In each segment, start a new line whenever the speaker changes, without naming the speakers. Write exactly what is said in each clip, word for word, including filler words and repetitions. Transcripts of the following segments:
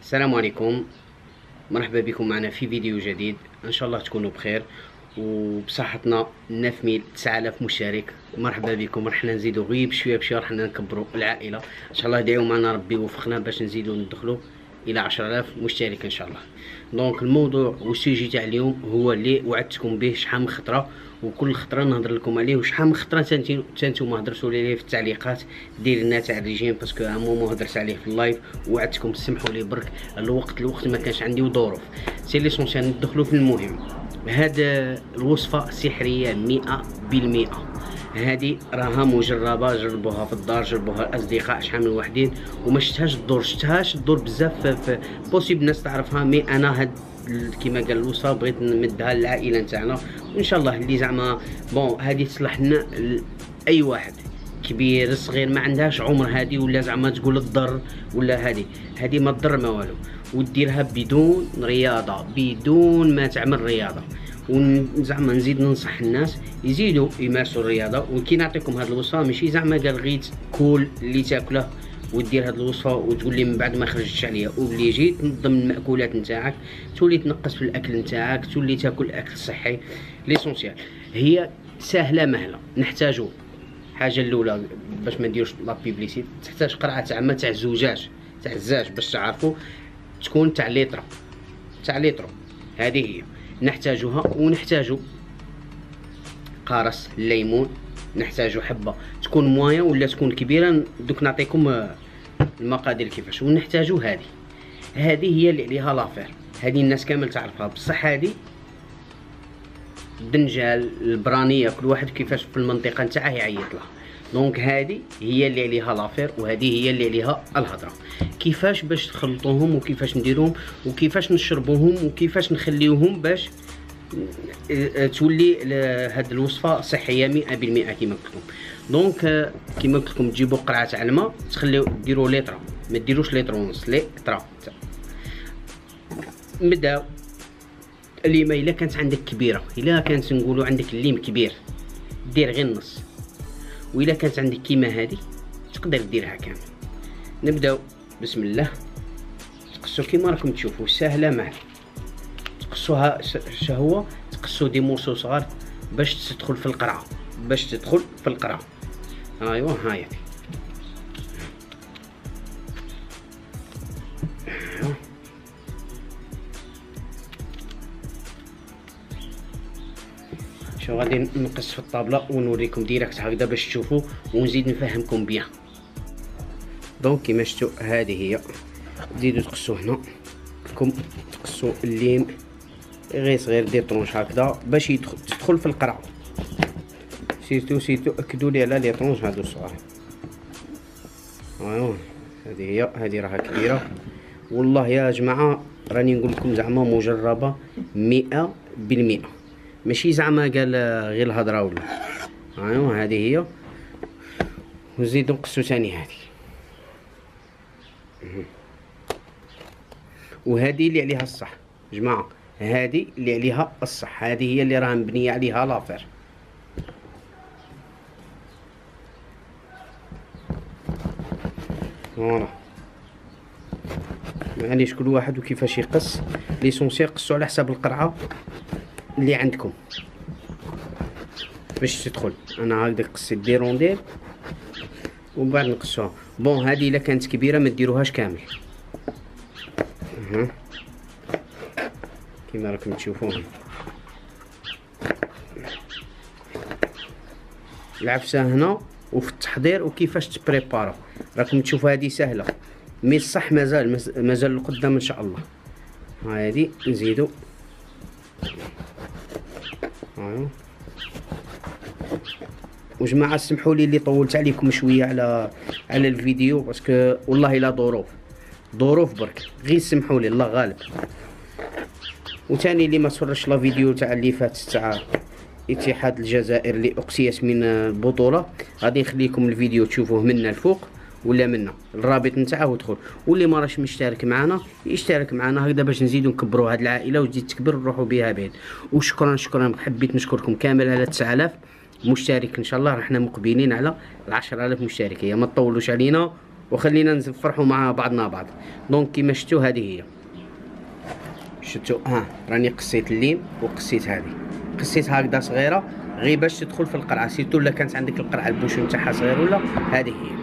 السلام عليكم، مرحبا بكم معنا في فيديو جديد. ان شاء الله تكونوا بخير وبصحتنا. تسعة ميل تسعة آلاف مشترك، مرحبا بكم. رحنا نزيدو غير بشويه بشويه، رحنا نكبروا العائله ان شاء الله. دعيو معنا ربي يوفقنا باش نزيدو ندخلوا الى عشرة آلاف مشترك ان شاء الله. دونك الموضوع والسوجي تاع اليوم هو اللي وعدتكم به شحال من خطره، وكل خطره نهضر لكم عليه، وشحال من خطره تانتوما هضرتوا لي في التعليقات ديالنا تاع الريجيم، باسكو ان مومون هضرت عليه في اللايف وعدتكم. سمحوا لي برك، الوقت الوقت ما كانش عندي وظروف. سي ليسونسيال ندخلوا في المهم. هاد الوصفه سحريه مئة بالمئة. هذه راها مجربه، جربوها في الدار، جربوها الاصدقاء شحال من وحدين وما شفتهاش الدور، شفتهاش الدور بزاف في بوسيبل الناس تعرفها. مي انا هاد كيما قال الوصفه بغيت نمدها للعائله نتاعنا، وان شاء الله اللي زعما بون هذه تصلح لنا اي واحد كبير صغير ما عندهاش عمر هذه، ولا زعما تقول تضر ولا هذه هذه ما تضر ما والو، وديرها بدون رياضه، بدون ما تعمل رياضه. وزعما نزيد ننصح الناس يزيدوا يمارسوا الرياضه. وكي نعطيكم هذه الوصفه ماشي زعما قال غيت كل اللي تاكله ودير هذه الوصفه وتقول لي من بعد ما خرجتش عليا. اوبليجي تنظم المأكولات نتاعك، تولي تنقص في الاكل نتاعك، تولي تاكل اكل صحي. ليسونسيال هي سهله مهله. نحتاجو حاجه الاولى باش ما نديروش لا بيبليسيتي، تحتاج قرعه تاع ما تاع الزجاج تاع الزاج باش تعرفوا، تكون تاع لتر تاع لتر. هذه هي نحتاجوها. ونحتاجو قارص الليمون، نحتاجو حبه تكون مويه ولا تكون كبيره، دوك نعطيكم المقادير كيفاش. ونحتاجو هذه هذه هي اللي عليها لافير، هذه الناس كامل تعرفها، بصح هذه الدنجال البرانيه كل واحد كيفاش في المنطقه نتاعه يعيط لها. دونك هذه هي اللي عليها لافير، وهذه هي اللي عليها الهضره. كيفاش باش تخلطوهم وكيفاش نديروهم وكيفاش نشربوهم وكيفاش نخليوهم باش تولي هاد الوصفه صحيه مئة بالمئة كيما قلت لكم. دونك كيما قلت لكم تجيبوا قرعه تاع الماء، تخليو ديروا لتر، ما ديروش لتر ونص، لتر. نبداو الليمه الا كانت عندك كبيره، الا كانت نقولوا عندك الليم كبير دير غير النص، والا كانت عندك كيما هذه تقدر ديرها كامل. نبداو بسم الله. تقصوا كيما راكم تشوفوا سهله معنا. تقصوها شهوه، تقصوا دي مورسو صغار باش تدخل في القرعه، باش تدخل في القرعه. ايوا هاي شو غادي نقص في الطابله ونوريكم ديريكت هكذا باش تشوفوا ونزيد نفهمكم بيان. دونك كيما شفتوا هذه هي. تزيدوا تقصوا هنا لكم، تقصوا الليم غير صغير، دير طرونش هكذا باش يدخل تدخل في القرعه. سيرتو سيرتو اكدوا لي على لي طرونش هادو الصغار. ايوا هذه هي، هذه راها كبيره والله يا جماعه، راني نقول لكم زعما مجربه مئة بالمئة، ماشي زعما قال غير الهضره ولا. ايوا هذه هي. وزيدوا نقصوا ثاني هذه، وهذه اللي عليها الصح جماعه، هذه اللي عليها الصح، هذه هي اللي راه مبنيه عليها لافير. فوالا معليش كل واحد وكيفاش يقص. ليسونسيال قصوا على حساب القرعه اللي عندكم باش تدخل. انا هكذا قصيت دي رونديل ومن بعد نقصوها. بون هذه الا كانت كبيره ما ديروهاش كامل. اها كيما راكم تشوفون العفسه هنا وفي التحضير وكيفاش تبريبارو راكم تشوفوا. هذه سهله مي الصح مازال مازال لقدام ان شاء الله. هذه نزيدو. ايوا وجماعه سمحوا لي اللي طولت عليكم شويه على على الفيديو، باسكو والله لا ظروف ظروف برك، غير سمحوا لي الله غالب. وثاني اللي ما تفرجش لا فيديو تاع اللي فات تاع اتحاد الجزائر اللي اقصيت من البطوله، غادي نخليكم الفيديو تشوفوه منا الفوق ولا منا الرابط نتاعه ودخل. واللي ما راش مشترك معنا يشترك معنا هكذا باش نزيدو نكبروا هذه العائله وتزيد تكبر نروحوا بها بعيد. وشكرا شكرا حبيت نشكركم كامل على تسعة آلاف مشترك. ان شاء الله راحنا مقبلين على العشرة آلاف مشترك. هي ما تطولوش علينا وخلينا نفرحوا مع بعضنا بعض. دونك كيما شفتوا هذه هي، شفتوا ها راني قصيت الليم وقصيت هذه، قصيتها هكذا صغيره غير باش تدخل في القرعه، سيرتو الا كانت عندك القرعه البوشون تاعها صغير ولا هذه هي.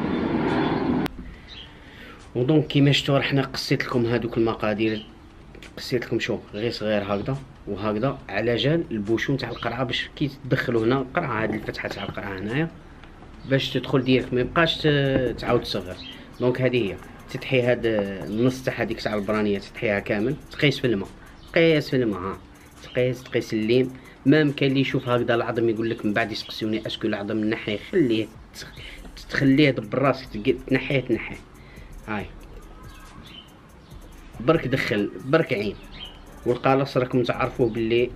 ودونك كيما شفتوا رحنا قصيت لكم هذوك المقادير، قصيت لكم شو غير صغير هكذا وهكذا على جال البوشون تاع القرعه، باش كي تدخلوا هنا القرعه هذه الفتحه تاع القرعه هنايا باش تدخل ديالك ما يبقاش تعاود تصغر. دونك هذه هي تتحي هاد النص تاع هذيك تاع البرانيه تتحيها كامل، تقيس في الماء، تقيس في الماء، ها تقيس تقيس الليم. مام كاين اللي يشوف هكذا العظم يقول لك من بعد يسقسوني اسكو العظم نحيه، خليه تخليه براسك تنحيه تنحيه. هاي برك دخل برك عين، والقالص راكم تعرفوه باللي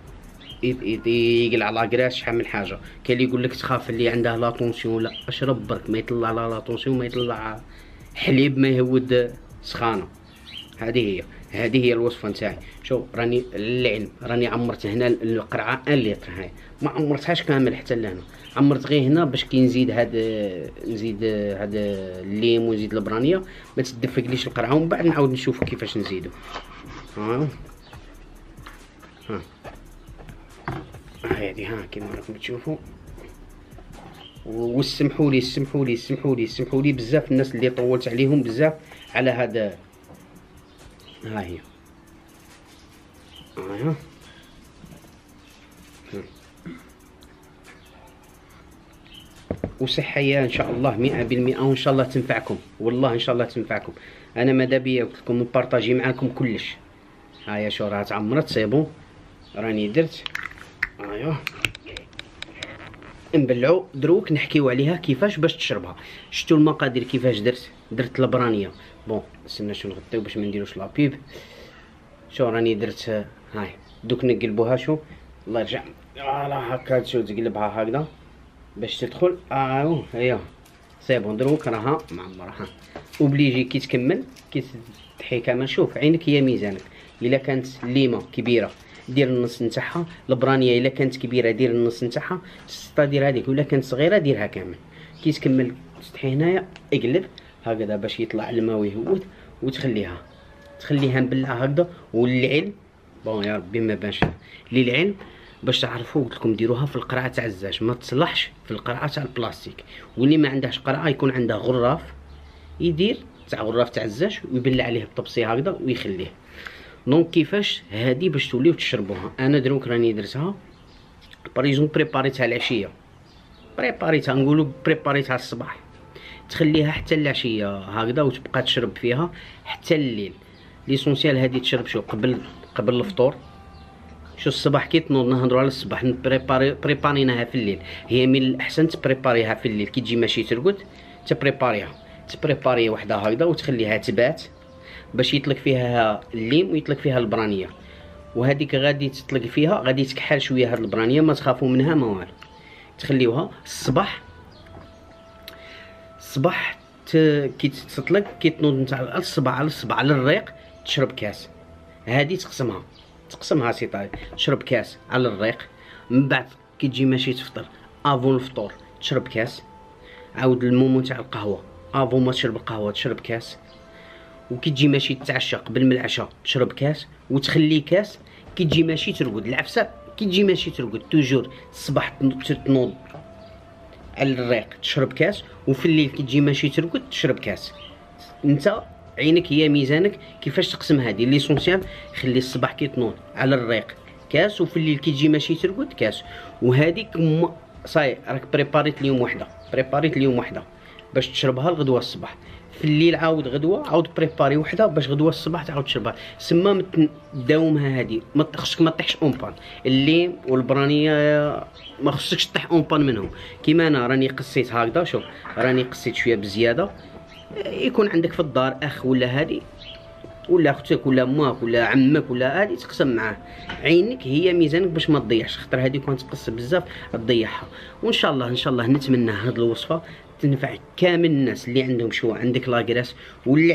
يقلع لاكراس شحال من حاجه. كاين اللي يقول لك تخاف اللي عنده لا طونسيون، لا اشرب برك ما يطلع لا لا طونسيون، ما يطلع حليب ما يهود سخانه. هذه هي هذه هي الوصفه نتاعي. شوف راني للعلم راني عمرت هنا القرعه ان لتر، هاي ما عمرتهاش كامل حتى لهنا، عمرت غير هنا باش كي نزيد هاد نزيد هاد الليم ونزيد البرانيه ما تدفقليش القرعه، ومن بعد نعاود نشوفوا كيفاش نزيدو. ها ها هذه ها كيما راكم تشوفوا. وسمحوا لي سمحوا لي سمحوا لي سمحوا لي بزاف الناس اللي طولت عليهم بزاف على هذا. ها هي ها وصحيه ان شاء الله مئة بالمئة، وان شاء الله تنفعكم، والله ان شاء الله تنفعكم. انا ماذا بيا قلت لكم نبارطاجي معاكم كلش. هايا شو راه تعمرت سي بون، راني درت ايوا نبلعو دروك نحكيو عليها كيفاش باش تشربها. شفتوا المقادير كيفاش درت، درت البرانيه بون استنى شو نغطيو باش ما نديروش لابيب. شو راني درت هاي دوك نقلبوها، شو الله يرجع فوالا هكا شو تقلبها هكذا باش تدخل. ايوا هي سي بون دروك راها معمره. ها اوبليجي كي تكمل كي تحي كامل، شوف عينك هي ميزانك. الا كانت الليمه كبيره دير النص نتاعها، البرانيه الا كانت كبيره دير النص نتاعها، ستادير هذيك ولا كانت صغيره ديرها كامل. كي تكمل تحي هنايا اقلب هكذا باش يطلع الماء ويهود، وتخليها تخليها مبلعه هكذا. وللعلم بون يا ربي ما بانش للعلم باش تعرفوا قلت لكم ديروها في القرعه تاع الزاج، ما تصلحش في القرعه تاع البلاستيك. واللي ما عندهاش قرعه يكون عنده غراف يدير تاع غراف تاع الزاج ويبلع عليه الطبسي هكذا ويخليه. دونك كيفاش هادي باش توليو تشربوها. انا دروك راني درتها بريزون بريباريتها العشيه، بريباريتها نقولوا بريباريتها الصباح، تخليها حتى العشيه هكذا وتبقى تشرب فيها حتى الليل. ليسونسيال هادي تشرب شو قبل قبل الفطور. شو الصباح كي تنوض نهضروا على الصباح نبريباري بريباريناها في الليل. هي من الاحسن تبريباريها في الليل كي تجي ماشي ترقد تبريباريها تبريباري وحده هكذا وتخليها تبات باش يطلق فيها الليم ويطلق فيها البرانيه. وهذيك غادي تطلق فيها غادي تكحل شويه هاد البرانيه، ما تخافوا منها ما والو. تخليوها الصباح الصباح كي تطلق كي تنوض نتاع الصباح على الصباح على الريق تشرب كاس. هذه تقسمها تقسمها سيطاي تشرب كاس على الريق. من بعد كي تجي ماشي تفطر افون الفطور تشرب كاس. عاود المومو تاع القهوه افون ما تشرب القهوه تشرب كاس. وكي تجي ماشي تتعشى قبل من العشاء تشرب كاس. وتخلي كاس كي تجي ماشي ترقد العفسه كي تجي ماشي ترقد توجور الصباح تنوض على الريق تشرب كاس. وفي الليل كي تجي ماشي ترقد تشرب كاس. انت عينك هي ميزانك كيفاش تقسم هذه. ليسونسيال خلي الصباح كي تنوض على الريق كاس، وفي الليل كي تجي ماشي ترقد كاس. وهذيك صاي راك بريباريت اليوم وحده بريباريت اليوم وحده باش تشربها الغدوه الصباح. في الليل عاود غدوه عاود بريباري وحده باش غدوه الصباح تعاود تشربها. سما داومها هذه ما خصك ما تطيحش اون بان. الليم والبرانيه ما خصكش تطيح اون بان منهم. كيما انا راني قصيت هكذا، شوف راني قصيت شويه بزياده. يكون عندك في الدار اخ ولا هادي ولا اختك ولا ماك ولا عمك ولا هادي تقسم معاه. عينك هي ميزانك باش ما تضيعش، خاطر هادي كون تقص بزاف تضيعها. وان شاء الله ان شاء الله نتمنى هاد الوصفه تنفع كامل الناس اللي عندهم شو عندك لاكراس. والعلم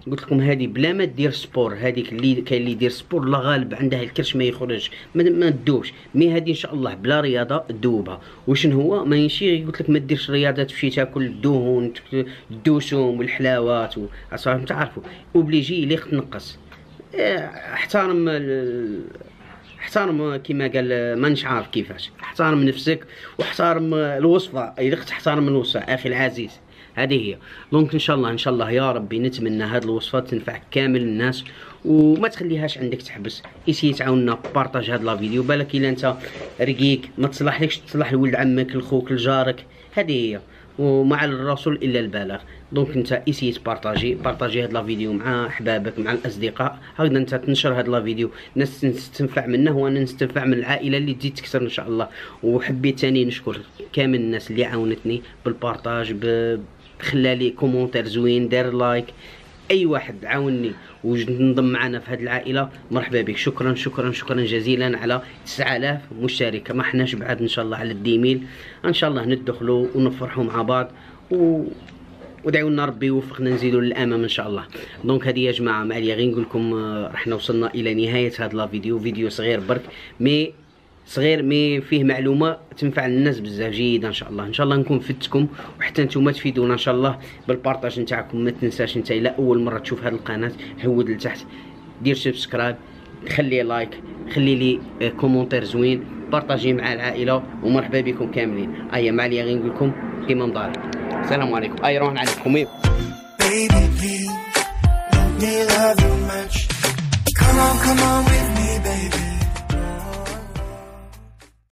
قلت لكم هذه بلا ما دير سبور، هذيك اللي كاين اللي يدير سبور لا غالب عندها الكرش ما يخرج ما, ما تدوبش، مي هذه ان شاء الله بلا رياضه تدوبها. وشنو هو ماشي قلت لك ما ديرش رياضه تمشي تاكل الدهون الدوشوم والحلاوات وصافي تعرفوا اوبليجي اللي تنقص. احترم احترم كما قال مانيش عارف كيفاش، احترم نفسك واحترم الوصفه، اذا تحترم الوصفه اخي العزيز هذه هي. دونك ان شاء الله ان شاء الله يا ربي نتمنى هذه الوصفه تنفع كامل الناس وما تخليهاش عندك تحبس. اسي تعاوننا بارطاج هذا لا فيديو، بالك الا انت رقيق ما تصلحلكش تصلح لولد عمك لخوك لجارك، هذه هي. ومع الرسول الا البلاغ. دونك انت اسي تبارطاجي بارطاجي هذا لا فيديو مع احبابك مع الاصدقاء، هكذا انت تنشر هذا لا فيديو الناس تستنفع منه وانا نستنفع من العائله اللي تزيد تكثر ان شاء الله. وحبيت ثاني نشكر كامل الناس اللي عاونتني بالبارطاج ب خلالي كومونتير زوين دار لايك، اي واحد عاونني ونضم معنا في هذه العائله مرحبا بك. شكرا شكرا شكرا جزيلا على تسعة آلاف مشترك، ما حناش بعد ان شاء الله على الديميل، ان شاء الله ندخلوا ونفرحوا مع بعض و ودعوا لنا ربي يوفقنا نزيدوا للامام ان شاء الله. دونك هذه يا جماعه معليا غير نقول لكم رحنا وصلنا الى نهايه هذا لا فيديو، فيديو صغير برك مي صغير مي فيه معلومه تنفع الناس بزاف جيده ان شاء الله. ان شاء الله نكون فدتكم وحتى نتوما تفيدونا ان شاء الله بالبارطاج نتاعكم. ما تنساش انت الى اول مره تشوف هذه القناه هود لتحت دير سبسكرايب، خلي لايك، خلي لي كومونتير زوين، بارطاجي مع العائله ومرحبا بكم كاملين. ايا معليا غير نقول لكم كيما مضاري السلام عليكم. اي روح عليكم.
Baby, please, let me love you much. Come on, come on with me, baby.